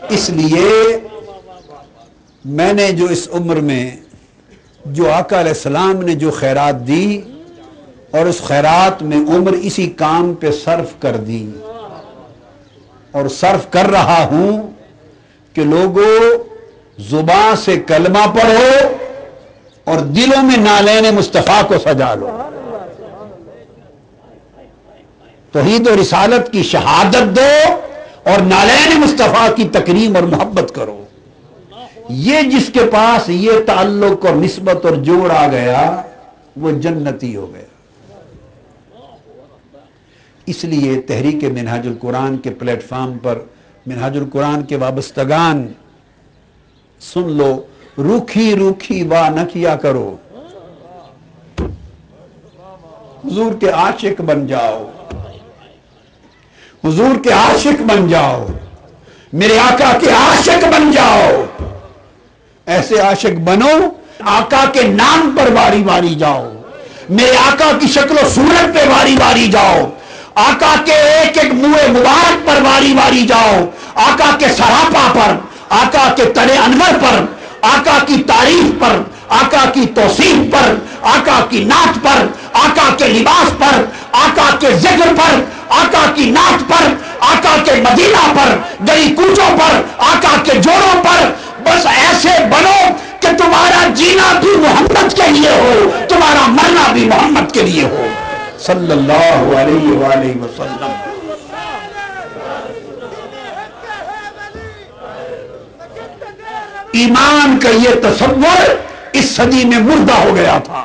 اس لیے میں نے جو اس عمر میں جو آقا علیہ السلام نے جو خیرات دی اور اس خیرات میں عمر اسی کام پہ صرف کر دی اور صرف کر رہا ہوں کہ لوگوں زبان سے کلمہ پڑھو اور دلوں میں نالین مصطفیٰ کو سجا لو، توحید و رسالت کی شہادت دو اور نالین مصطفیٰ کی تکریم اور محبت کرو۔ یہ جس کے پاس یہ تعلق اور نسبت اور جوڑ آ گیا وہ جنتی ہو گیا۔ اس لیے تحریک منہاج القرآن کے پلیٹ فارم پر منہاج القرآن کے وابستگان سن لو، روکھی روکھی واہ نہ کیا کرو، حضور کے عاشق بن جاؤ، حضور کے عاشق بن جاؤ، میرے آقا کے عاشق بن جاؤ۔ ایسے عاشق بنو آقا کے نام پر باری باری جاؤ، میرے آقا کی شکل و صورت پہ باری باری جاؤ، آقا کے ایک ایک منہ مبارک پر باری باری جاؤ، آقا کے سراپا پر، آقا کے تن انور پر، آقا کی تعریف پر، آقا کی توصیف پر، آقا کی نعت پر، آقا کے لباس پر، آقا کے ذکر پر، آقا کی نعت پر، آقا کے مدینہ پر، گلی کوچوں پر، آقا کے جوڑوں پر۔ بس ایسے بنو کہ تمہارا جینا بھی محمد کے لیے ہو، تمہارا مرنا بھی محمد کے لیے ہو، صلی اللہ علیہ وآلہ وسلم۔ ایمان کا یہ تصور اس صدی میں مردہ ہو گیا تھا۔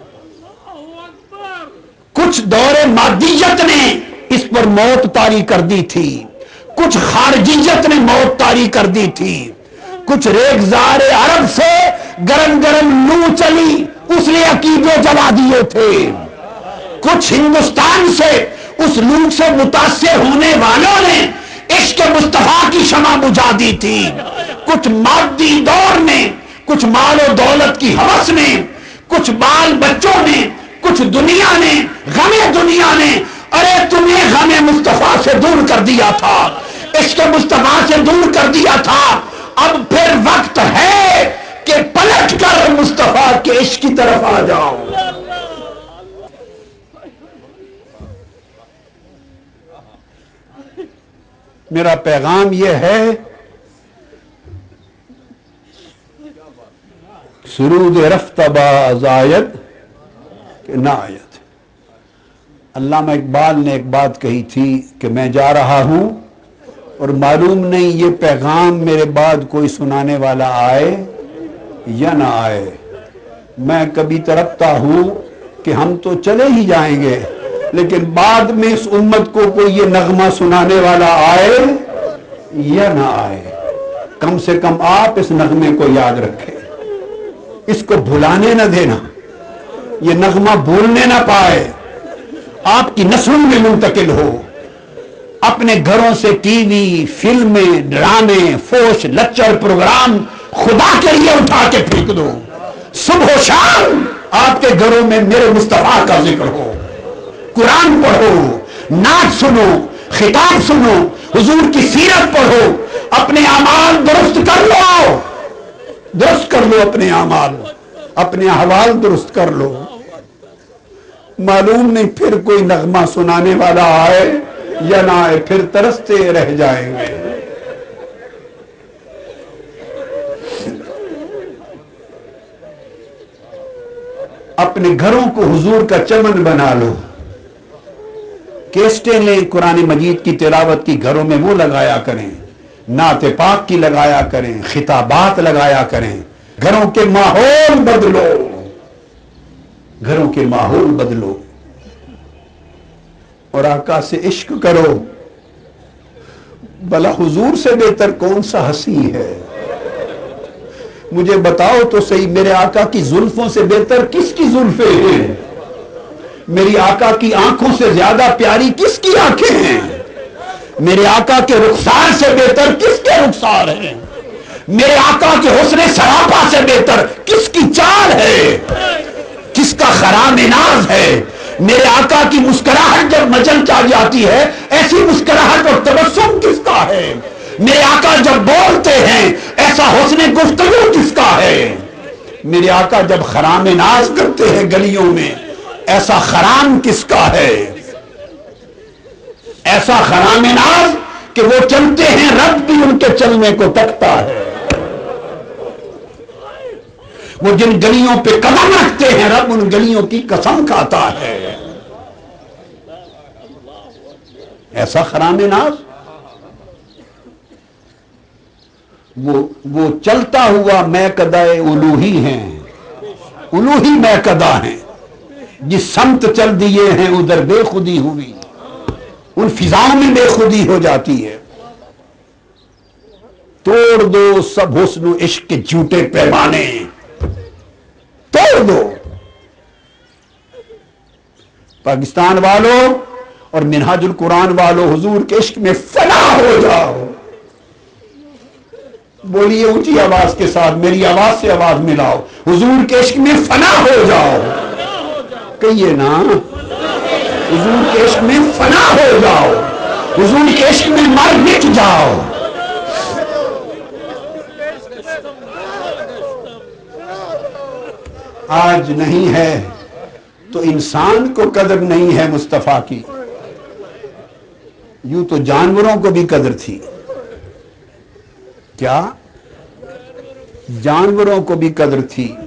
کچھ دور مادیت نے اس پر موت طاری کر دی تھی، کچھ خارجیت نے موت طاری کر دی تھی، کچھ ریگزار عرب سے گرم گرم لو چلی اس نے عقیدے جلا دیے تھے، کچھ ہندوستان سے اس لو سے متاثر ہونے والوں نے عشق مصطفیٰ کی شمع بجھا دی تھی، کچھ مادی دور نے، کچھ مال و دولت کی ہوس نے، کچھ بال بچوں نے، کچھ دنیا نے، غم دنیا نے، ارے تمہیں غم مصطفیٰ سے دور کر دیا تھا، عشق مصطفیٰ سے دور کر دیا تھا۔ اب پھر وقت ہے کہ پلٹ کر مصطفیٰ کے عشق کی طرف آ جاؤ۔ میرا پیغام یہ ہے، سرود رفتہ باز آیت کہ نہ آیت۔ علامہ اقبال نے ایک بات کہی تھی کہ میں جا رہا ہوں اور معلوم نہیں یہ پیغام میرے بعد کوئی سنانے والا آئے یا نہ آئے۔ میں کبھی تڑپتا ہوں کہ ہم تو چلے ہی جائیں گے، لیکن بعد میں اس امت کو کوئی یہ نغمہ سنانے والا آئے یا نہ آئے۔ کم سے کم آپ اس نغمے کو یاد رکھیں، اس کو بھلانے نہ دینا، یہ نغمہ بھولنے نہ پائے، آپ کی نسلوں میں منتقل ہو۔ اپنے گھروں سے ٹی وی، فلمیں، ڈرامے، فوش لچر پروگرام خدا کے لیے اٹھا کے پھینک دو۔ صبح و شام آپ کے گھروں میں میرے مصطفیٰ کا ذکر ہو، قرآن پڑھو، نعت سنو، خطاب سنو، حضور کی سیرت پڑھو، اپنے اعمال درست کر لو، درست کر لو اپنے اعمال، اپنے احوال درست کر لو۔ معلوم نہیں پھر کوئی نغمہ سنانے والا آئے یا نہ آئے، پھر ترستے رہ جائیں گے۔ اپنے گھروں کو حضور کا چمن بنا لو، کیسٹیں لیں قرآن مجید کی تلاوت کی، گھروں میں وہ لگایا کریں، نعت پاک کی لگایا کریں، خطابات لگایا کریں، گھروں کے ماحول بدلو، گھروں کے ماحول بدلو اور آقا سے عشق کرو۔ بھلا حضور سے بہتر کون سا ہنسی ہے؟ مجھے بتاؤ تو صحیح، میرے آقا کی زلفوں سے بہتر کس کی زلفیں ہیں؟ میری آقا کی آنکھوں سے زیادہ پیاری کس کی آنکھیں ہیں؟ میرے آقا کے رخسار سے بہتر کس کے رخسار ہیں؟ میرے آقا کے حسن سراپا سے بہتر کس کی چال ہے؟ کس کا خرام ناز ہے؟ میرے آقا کی مسکراہٹ جب مچل چاہ جاتی ہے، ایسی مسکراہٹ اور تبسم کس کا ہے؟ میرے آقا جب بولتے ہیں ایسا حسن گفتگو کس کا ہے؟ میرے آقا جب خرام ناز کرتے ہیں گلیوں میں ایسا خرام کس کا ہے؟ ایسا خرام ناز کہ وہ چلتے ہیں رب بھی ان کے چلنے کو تکتا ہے، وہ جن گلیوں پہ قدم رکھتے ہیں رب ان گلیوں کی قسم کھاتا ہے۔ ایسا خرام ناز، وہ چلتا ہوا میکدہ الوہی ہیں، الوہی میکدہ ہیں، جس سمت چل دیے ہیں ادھر بے خودی ہوئی، ان فضاؤں میں بے خودی ہو جاتی ہے۔ توڑ دو سب حسن و عشق کے جھوٹے پیمانے، توڑ دو۔ پاکستان والوں اور منہاج القرآن والوں حضور کے عشق میں فنا ہو جاؤ۔ بولیے اونچی آواز کے ساتھ، میری آواز سے آواز ملاؤ، حضور کے عشق میں فنا ہو جاؤ۔ کہیے نا، حضور کے عشق میں فنا ہو جاؤ، حضور کے عشق میں مر مٹ جاؤ۔ آج نہیں ہے تو انسان کو قدر نہیں ہے مصطفیٰ کی، یوں تو جانوروں کو بھی قدر تھی۔ کیا؟ جانوروں کو بھی قدر تھی،